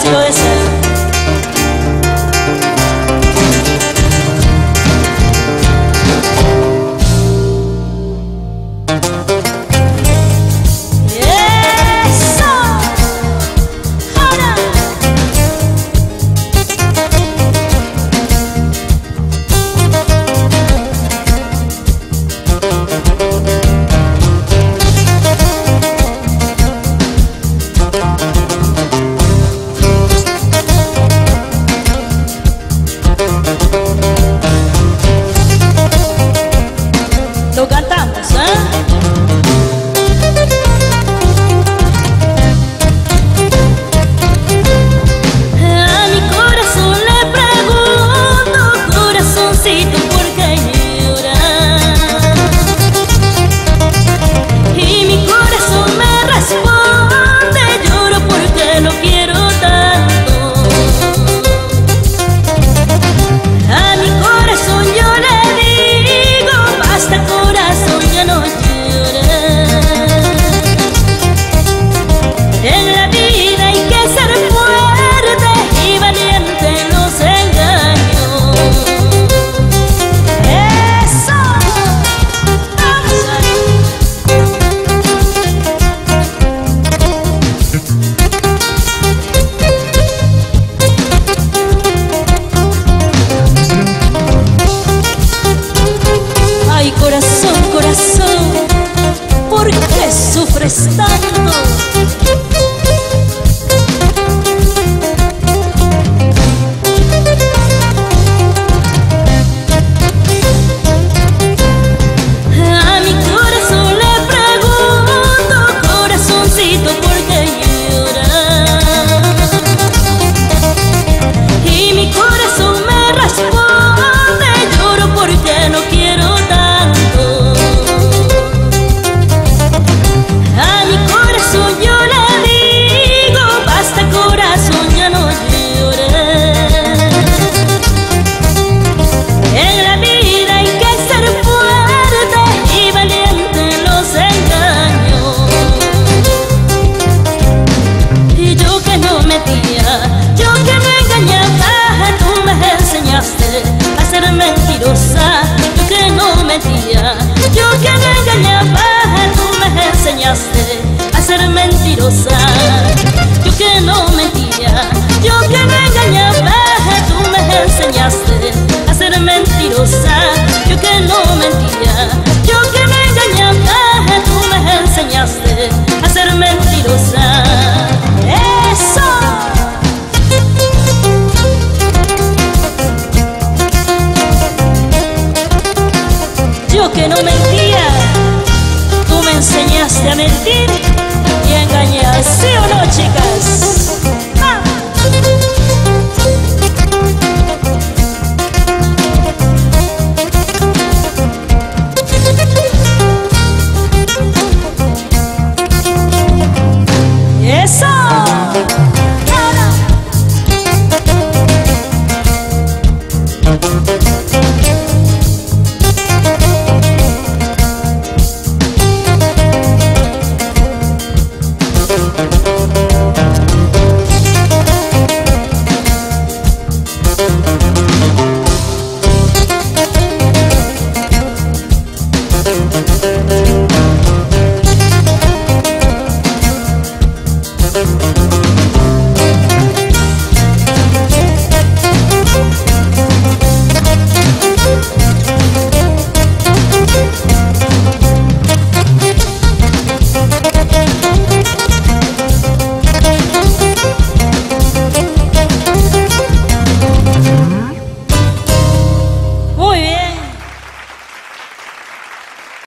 sido ese. Lo cantamos, ¿eh? A mi corazón le pregunto, corazoncito, ¿por qué lloras? Y mi corazón me responde, lloro porque lo quiero tanto. A mi corazón yo le digo, basta corazón, ya no llores. En la vida hay que ser fuerte y valiente en los engaños. ¡Eso! ¡Vamos ahí! Ay, corazón, corazón, ¿por qué sufres tanto? A mi corazón le pregunto, corazoncito, ¿por qué lloras? Y mi corazón me responde, lloro porque no quiero tanto. A mi corazón yo le digo, basta corazón, ya no llores. En la vida hay que ser fuerte y valiente en los engaños. Y yo que no mentía, yo que me engañaba, tú me enseñaste a ser mentirosa. Yo que no mentía, yo que me engañaba, tú me enseñaste a ser mentirosa. Yo que no